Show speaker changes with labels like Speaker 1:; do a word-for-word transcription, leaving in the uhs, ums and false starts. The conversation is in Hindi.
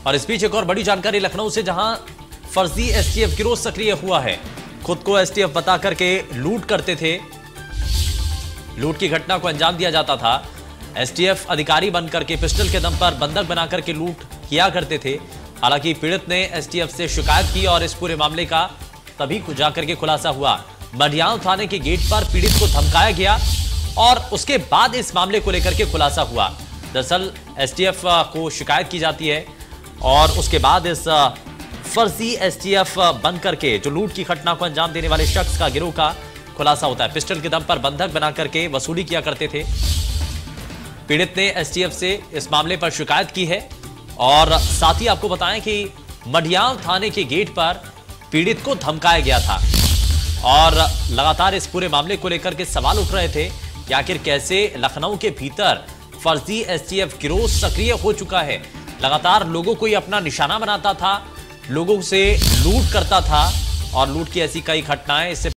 Speaker 1: और इस बीच एक और बड़ी जानकारी लखनऊ से, जहां फर्जी एसटीएफ गिरोह सक्रिय हुआ है। खुद को एसटीएफ बता करके लूट करते थे, लूट की घटना को अंजाम दिया जाता था। एसटीएफ अधिकारी बनकर के पिस्टल के दम पर बंधक बनाकर के लूट किया करते थे। हालांकि पीड़ित ने एसटीएफ से शिकायत की और इस पूरे मामले का तभी जाकर के खुलासा हुआ। मडियाल थाने के गेट पर पीड़ित को धमकाया गया और उसके बाद इस मामले को लेकर के खुलासा हुआ। दरअसल एसटीएफ को शिकायत की जाती है और उसके बाद इस फर्जी एसटीएफ बनकर के जो लूट की घटना को अंजाम देने वाले शख्स का गिरोह का खुलासा होता है। पिस्टल के दम पर बंधक बनाकर के वसूली किया करते थे। पीड़ित ने एसटीएफ से इस मामले पर शिकायत की है और साथ ही आपको बताएं कि मडियाल थाने के गेट पर पीड़ित को धमकाया गया था और लगातार इस पूरे मामले को लेकर के सवाल उठ रहे थे कि आखिर कैसे लखनऊ के भीतर फर्जी एसटीएफ गिरोह सक्रिय हो चुका है। लगातार लोगों को ये अपना निशाना बनाता था, लोगों से लूट करता था और लूट की ऐसी कई घटनाएं इससे